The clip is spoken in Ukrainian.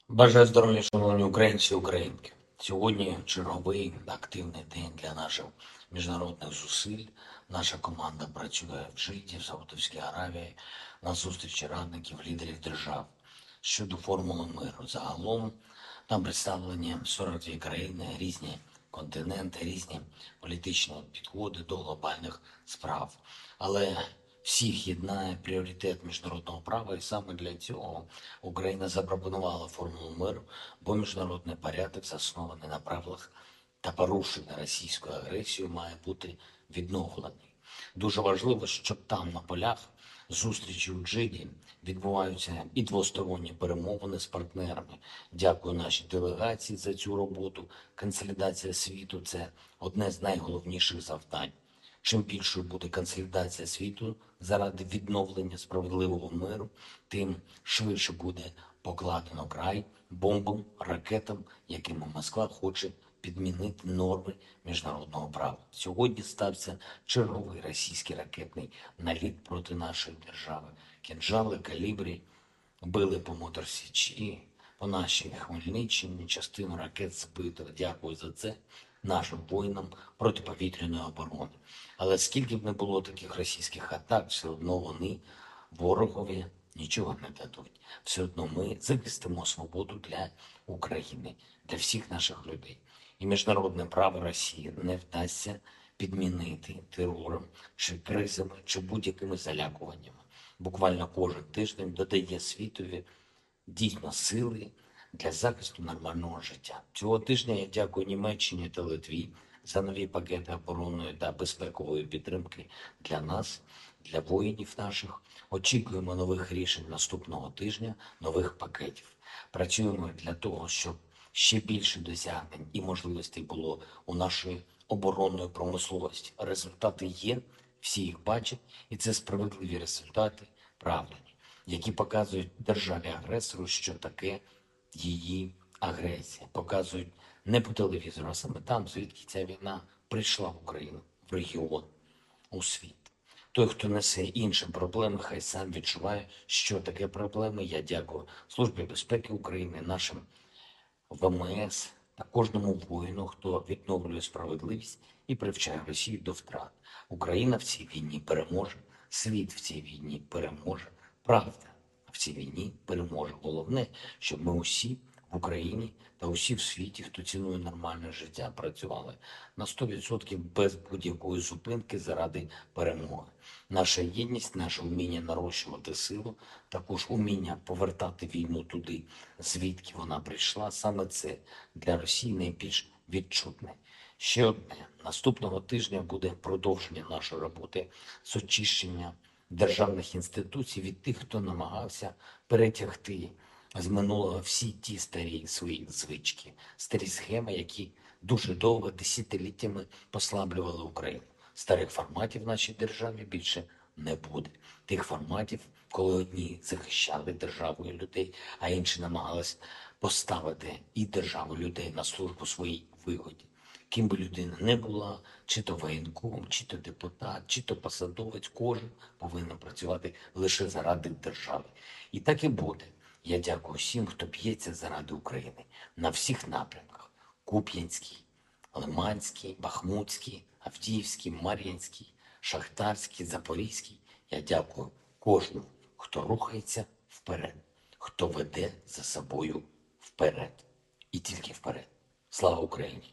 Бажаю здоров'я, шановні українці і українки. Сьогодні черговий активний день для наших міжнародних зусиль. Наша команда працює в Джиді, в Саудовській Аравії, на зустрічі радників лідерів держав щодо формули миру. Загалом там представлені 42 країни, різні континенти, різні політичні підходи до глобальних справ. Але всіх єднає пріоритет міжнародного права, і саме для цього Україна запропонувала формулу миру, бо міжнародний порядок, заснований на правилах та порушення російською агресією, має бути відновлений. Дуже важливо, щоб там на полях зустрічі у Джиді відбуваються і двосторонні перемовини з партнерами. Дякую нашій делегації за цю роботу. Консолідація світу – це одне з найголовніших завдань. Чим більшою буде консолідація світу заради відновлення справедливого миру, тим швидше буде покладено край бомбам, ракетам, якими Москва хоче підмінити норми міжнародного права. Сьогодні стався черговий російський ракетний наліт проти нашої держави. Кінжали, калібрі били по Моторсічі, по нашій Хмельниччині, частину ракет збито. Дякую за це нашим воїнам протиповітряної оборони. Але скільки б не було таких російських атак, все одно вони ворогові нічого не дадуть. Все одно ми захистимо свободу для України, для всіх наших людей. І міжнародне право Росії не вдасться підмінити терором, чи кризами, чи будь-якими залякуваннями. Буквально кожен тиждень додає світові дійсно сили для захисту нормального життя. Цього тижня я дякую Німеччині та Литві за нові пакети оборонної та безпекової підтримки для нас, для воїнів наших. Очікуємо нових рішень наступного тижня, нових пакетів. Працюємо для того, щоб ще більше досягнень і можливостей було у нашої оборонної промисловості. Результати є, всі їх бачать, і це справедливі результати, правильні, які показують державі-агресору, що таке її агресія. Показують не по телевізору, а саме там, звідки ця війна прийшла в Україну, в регіон, у світ. Той, хто несе інші проблеми, хай сам відчуває, що таке проблеми. Я дякую Службі безпеки України, нашим ВМС та кожному воїну, хто відновлює справедливість і привчає Росію до втрат. Україна в цій війні переможе, світ в цій війні переможе, правда в цій війні переможе. Головне, щоб ми усі в Україні та усі в світі, хто цінує нормальне життя, працювали на 100% без будь-якої зупинки заради перемоги. Наша єдність, наше вміння нарощувати силу, також уміння повертати війну туди, звідки вона прийшла. Саме це для Росії найбільш відчутне. Ще одне. Наступного тижня буде продовження нашої роботи з очищення державних інституцій від тих, хто намагався перетягти з минулого всі ті старі свої звички, старі схеми, які дуже довго, десятиліттями послаблювали Україну. Старих форматів в нашій державі більше не буде. Тих форматів, коли одні захищали державу і людей, а інші намагались поставити і державу і людей на службу своїй вигоді. Ким би людина не була, чи то воєнком, чи то депутат, чи то посадовець, кожен повинен працювати лише заради держави. І так і буде. Я дякую всім, хто б'ється заради України на всіх напрямках: Куп'янський, Лиманський, Бахмутський, Авдіївський, Мар'їнський, Шахтарський, Запорізький. Я дякую кожному, хто рухається вперед, хто веде за собою вперед. І тільки вперед. Слава Україні!